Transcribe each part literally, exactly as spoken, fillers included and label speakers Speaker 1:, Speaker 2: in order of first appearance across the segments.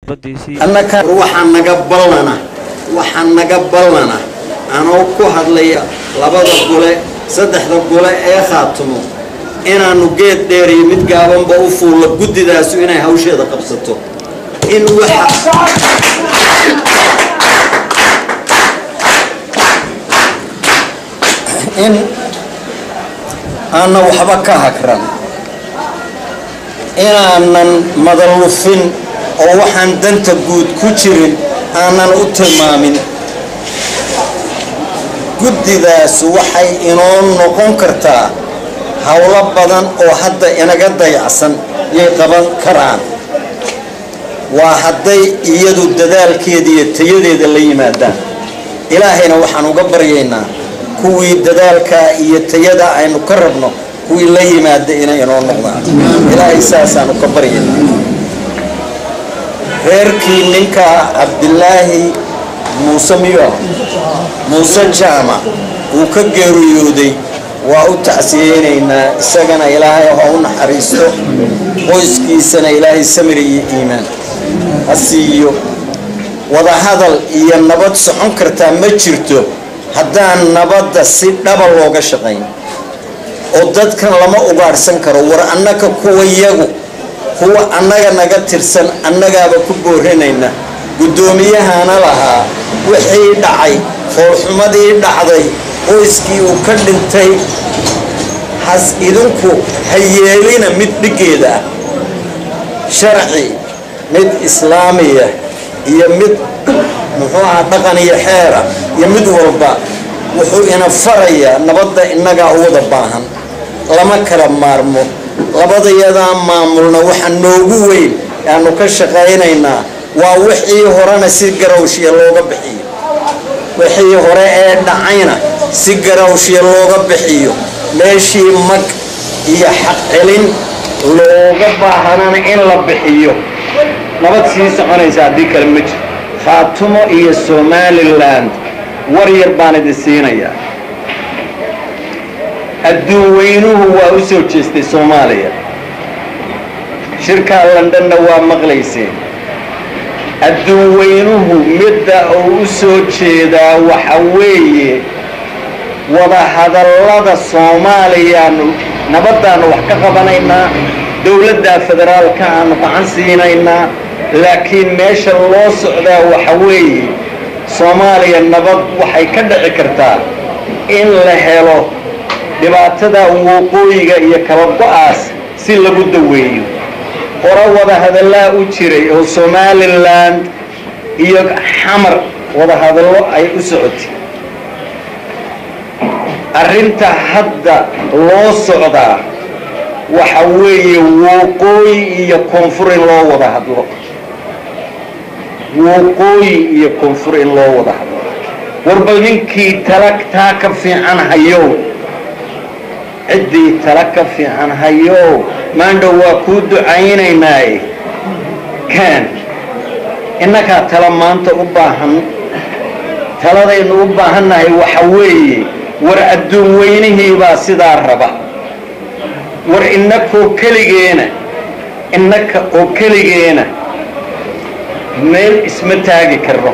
Speaker 1: khudbadiisii
Speaker 2: annaka waxaan naga balana waxaan naga balana anoo ku hadlaya labada gole saddexda gole ee khaatumo inaanu geed dheer iyo mid gaabanba u fuulo guddidaasu inay hawsheeda qabsato in waxa in أنا وحبك هكرا إن مدلوفين أو وحن دنت جود كتيرين أنا أتمامين جد ذا سوحي إنون نقون كرتا هؤلاء بدن أو حتى إن جد يعسن يقبل كران وحتى يدو الدلال كيدي تيدي اللي مادا إلهنا وحن وقبرينا كوي دلالك يتيدا أي نقربنا كوي لي ما دينا ينون نقطع إلى إساسا نكبرينا غير كي منك عبد الله موسى ميو موسى جامع وكجرو يودي وأتعسينا سجنا إلهي وهون حريصه ويسكي سنة إلهي سمري إيمان السيو وذا هذا ينبض سحن كرتا مجرته haddaan nabadda si dhaba looga shaqayn oo dadkan lama ugaarsan karo war annaka kuwa iyagu kuwa annaga naga tirsan annagaaba ku boorinayna guddoomiyahana lahaa wixii dhacay foolxumadii dhacday qoyskii uu ka dhintay has idinku hayeelina mid dhigeeda sharci mid islaamiya iyo mid muxuuha dhaqan iyo xeera iyo mid walba wuxuu ina faraya nabadda inaga wada baahan lama kala maarmo labadayada maamulna waxa noogu weyn aanu ka shaqaynaynaa waa wixii horena si garawshiya looga bixiyo wixii hore ee dhacayna si garawshiya looga bixiyo meeshii mag iyo xaq celin looga baahanana in la bixiyo nabad sii soconaysa haddii kale ma jiro خاتمه إيه سوماليلاند ورير باند السينية الدوينه هو أسوتشستي سوماليا شركة لندن هو مغليسين الدوينه مدة أو أسوتشيدا وحويه وضع هذا الله الصوماليا نبدأ نوحكا بنينا دولة فدرال كان طعنسينينا لكن ماشى الله سعدا وحوي صوماليا النبض وحي كدع كرتا إن لهلو دبعتدا وقويقا يكربقاس سيلا بدوي وروض هذا الله أجري وصومالي اللاند يك حمر وضع هذا الله أي أسعد أرنت حد الله سعدا وحوي وقوي يكونفر الله وضع هذا الله وقوي يكون فر الله وضع وربلنكي ترك تاك في عن هيو عدي ترك في عن هيو ما عنده وكود عيني ناي كان إنك تلما أنت أباهن تلذين أباهن هي وحوي ورأدون وينه باسدار ربا ور إنك وكليجينا إنك وكليجينا ميل اسم تاجي كره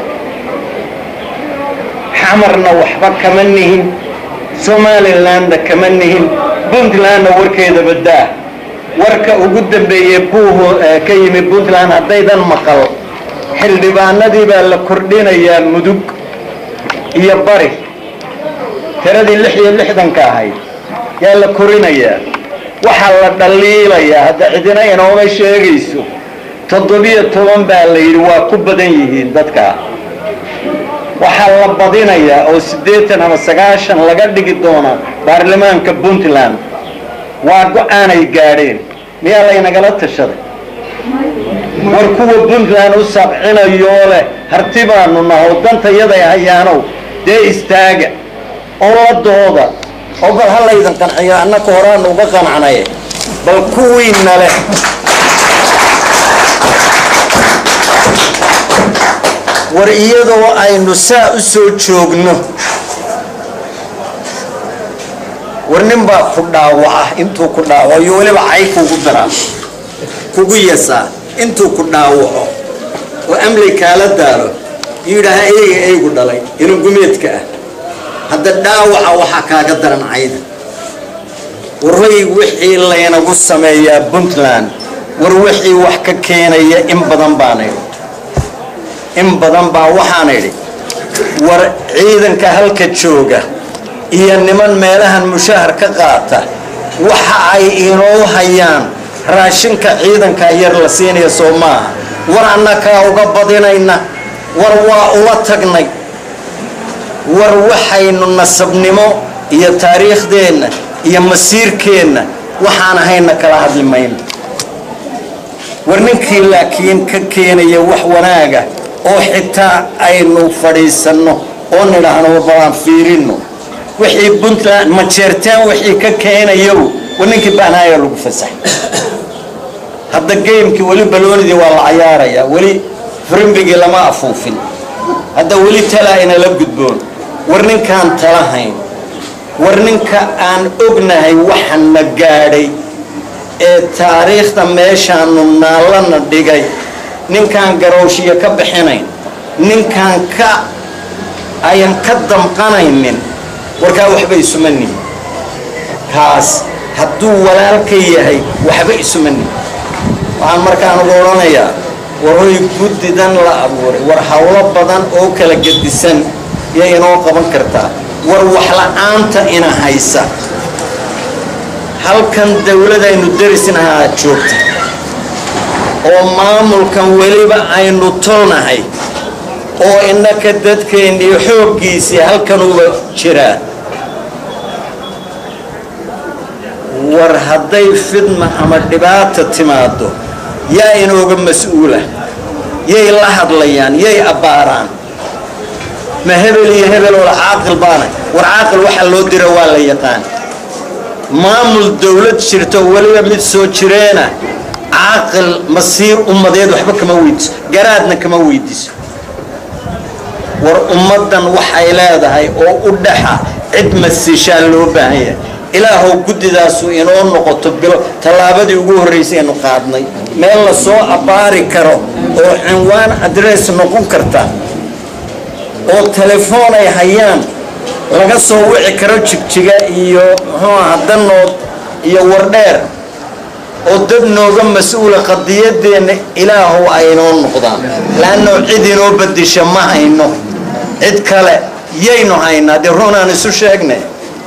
Speaker 2: حمرنا وحبا كمنهن سومالي لاند كمنهن بنتلاند وركيدا بداه وركا وقدم بيبوه كيمي بنتلاند هدايدا مقل حل دباندي بالا كردين يا مدوك يا بري تردي اللحية اللحدن كاهي يا لا كورين يا وحال دليلا يا هدا عدنا ينوما شيغيسو تضبية طبعاً بالليل وكبدين يهين دتكا وحال بدينا يا أو سديتنا مسجاشن لقد جدونا برلمان كبنتلان واقو أنا يجارين ميالا ينقلت الشر وركوب بنتلان وسبعين يوله هرتبان إنه دنت يدا يهيانو ده استاج أول الدهودا أقول هلا إذا كان عيانا كوران وبقى عناية بل كوين له ورئيادو أي نساء سوتشوغنو ورنبا كداوعه انتو كداوعه يولي بعي كوغو درا كوغو يسا انتو كداوعه amli kaala daalo yidhaha eyga eygu dhalay inuu gumeedka ah hadda dhaawaca waxaa kaaga daran cayda waray wixii laynagu sameeyaa Puntland war wixii wax ka keenaya in badan baan idhi in badan baa waxaan idhi war ciidanka halka jooga iyo niman meelahan mushahar ka qaata waxa ay inoo hayaan raashinka ciidanka yar la siinaya Soomaa war annaka uga badinayna war waa ula tagnay war waxaynu nasabnimo iyo taariikhdeena iyo masiirkeena waxaan hayna kala hadlimayna war ninkii laakiin ka keenaya wax wanaaga oo xitaa aynu fadhiisano oo nidhaahno baan fiirino wixii Puntland ma jeertaan wixii ka keenayo waninkii baanaaya lagu fasax hadda geemkii wali baloonidii waa la ciyaaraya wali frimbigi lama afuufin hadda wali tala ina la gudboon war ninkaan talahayn war ninka aan ognahay waxan la gaadhay ee taariikhda meeshaanu naalana dhigay ninkaan garowshiyo ka bixinayn ninkaan ka ayan ka damqanaynin warkaa waxba isumani kaas hadduu walaalka yahay waxba isumani waxaan markaan ugu oranayaa waroy guddidan la abuuray war hawlo badan oo kala gedisan iyo inoo qaban kartaa war wax la'aanta ina haysa halkan dawladaynu darisnaha joogta oo maamulkan weliba aynu tolnahay oo innaka dadkeennii xooggiisii halkan uba jiraa war hadday fidma ama dhibaata timaado yaa inooga mas-uula yay la hadlayaan yay abbaaraan ma hebel iyo hebel oo caaqil baana war caaqil waxa loo dira waa la yaqaan maamul dawlad jirto waliba mid soo jireena caaqil masiir ummadeed waxba kama weydiiso garaadna kama weydiiso war ummadan waxay leedahay oo u dhaxa cid masiishaa loo baahan yahay ilaahow guddidaasu inoo noqoto bilo tallaabadii ugu horreysay aynu qaadnay meel la soo abbaari karo oo cinwaan adress noqon karta oo telefoon ay hayaan laga soo wici karo jigjiga iyo muxuu ahaa danood iyo wardheer oo dad nooga mas-uula qadiyadeena ilaahow aynoo noqdaan laanno cid inoo bedisha ma hayno cid kale yaynu haynaa dee runaan isu sheegnay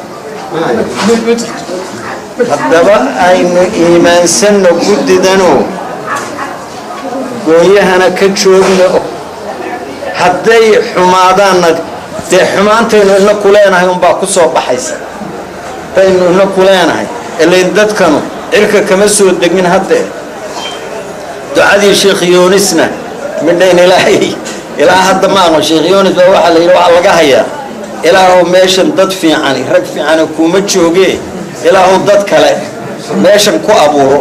Speaker 2: haddaba aynu iimaansanno guddidanoo gooyahana ka joogno hadday xumaadaanna dee xumaantaynu ina ku leenahay unbaa ku soo baxaysa baynu ina ku leenahay ilayn dadkanu cirka kama soo degin haddee ducadii sheekh yoonisna midhayn ilaahay ilaa hadda maaqo sheekh yoonis baa waxaa la yidhi waxaa laga hayaa ilaahow meeshan dad fiicani rag fiicani kuma joogee ilaahow dad kale meeshan ku abuuro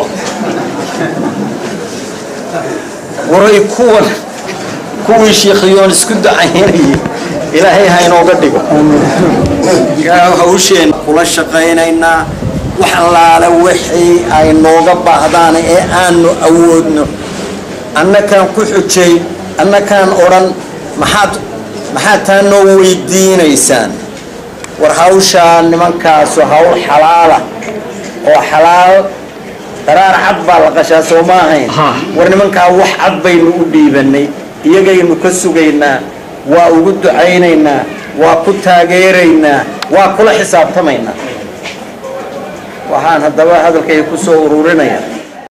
Speaker 2: waray kuwan kuwii sheekh yoonis ku ducaynayay ilaahay ha inooga dhigo hawsheen kula shaqaynaynaa wax allaale wixii ay nooga baahdaan ee aanu awoodno annakaan ku xujay annakaan odhan maxaad maxaad taa noo weydiinaysaan war hawshaa nimankaasu hawl xalaala oo xalaal qaraar cad baa la qashaa soo ma ahayn war nimankaa wax cad baynu u dhiibanay iyagaynu ka sugaynaa waa ugu ducaynaynaa waa ku taageeraynaa waa kula xisaabtamaynaa waxaan haddaba hadalkay ku soo ururinaya